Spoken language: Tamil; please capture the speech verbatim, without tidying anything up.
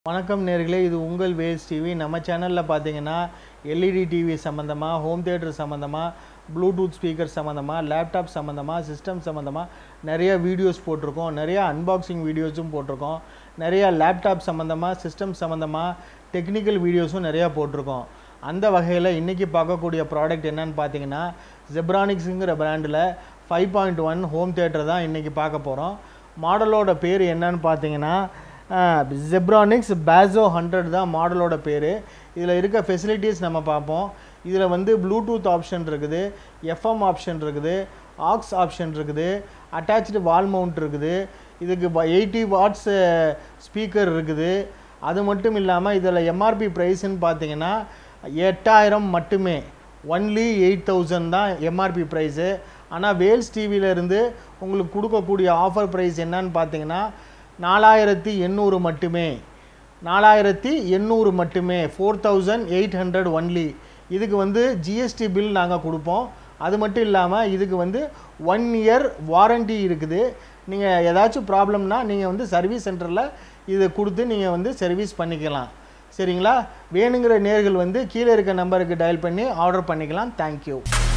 வணக்கம் நேர்களே, இது உங்கள் வேல்ஸ் டிவி. நம்ம சேனலில் பார்த்தீங்கன்னா எல்இடி டிவி சம்மந்தமாக, ஹோம் தியேட்டர் சம்மந்தமாக, ப்ளூடூத் ஸ்பீக்கர் சம்மந்தமாக, லேப்டாப் சம்மந்தமாக, சிஸ்டம் சம்மந்தமாக நிறைய வீடியோஸ் போட்டிருக்கோம். நிறைய அன்பாக்சிங் வீடியோஸும் போட்டிருக்கோம். நிறையா லேப்டாப் சம்மந்தமாக, சிஸ்டம் சம்மந்தமாக டெக்னிக்கல் வீடியோஸும் நிறையா போட்டிருக்கோம். அந்த வகையில் இன்றைக்கி பார்க்கக்கூடிய ப்ராடக்ட் என்னன்னு பார்த்தீங்கன்னா, ஜெப்ரானிக்ஸுங்கிற பிராண்டில் five point one home theatre தான் இன்றைக்கி பார்க்க போகிறோம். மாடலோட பேர் என்னன்னு பார்த்தீங்கன்னா ஜெப்ரானிக்ஸ் பேசோ ஹண்ட்ரட் தான் மாடலோட பேர். இதில் இருக்க ஃபெசிலிட்டிஸ் நம்ம பார்ப்போம். இதில் வந்து ப்ளூடூத் ஆப்ஷன் இருக்குது, எஃப்எம் ஆப்ஷன் இருக்குது, ஆக்ஸ் ஆப்ஷன் இருக்குது, அட்டாச்சு வால் மவுண்ட் இருக்குது, இதுக்கு எயிட்டி வாட்ஸ் ஸ்பீக்கர் இருக்குது. அது மட்டும் இல்லாமல் இதில் எம்ஆர்பி ப்ரைஸ்ன்னு பார்த்தீங்கன்னா எட்டாயிரம் மட்டுமே, ஒன்லி எயிட் தௌசண்ட் தான் எம்ஆர்பி ப்ரைஸு. ஆனால் வேல்ஸ் டிவியிலேருந்து உங்களுக்கு கொடுக்கக்கூடிய ஆஃபர் ப்ரைஸ் என்னன்னு பார்த்தீங்கன்னா நாலாயிரத்தி எண்ணூறு மட்டுமே. நாலாயிரத்தி எண்ணூறு மட்டுமே, four thousand eight hundred only. இதுக்கு வந்து ஜிஎஸ்டி பில் நாங்கள் கொடுப்போம். அது மட்டும் இல்லாமல் இதுக்கு வந்து ஒன் இயர் வாரண்டி இருக்குது. நீங்கள் ஏதாச்சும் ப்ராப்ளம்னா நீங்கள் வந்து சர்வீஸ் சென்டரில் இதை கொடுத்து நீங்கள் வந்து சர்வீஸ் பண்ணிக்கலாம். சரிங்களா? வேணுங்கிற நேர்கள் வந்து கீழே இருக்க நம்பருக்கு டயல் பண்ணி ஆர்டர் பண்ணிக்கலாம். தேங்க்யூ.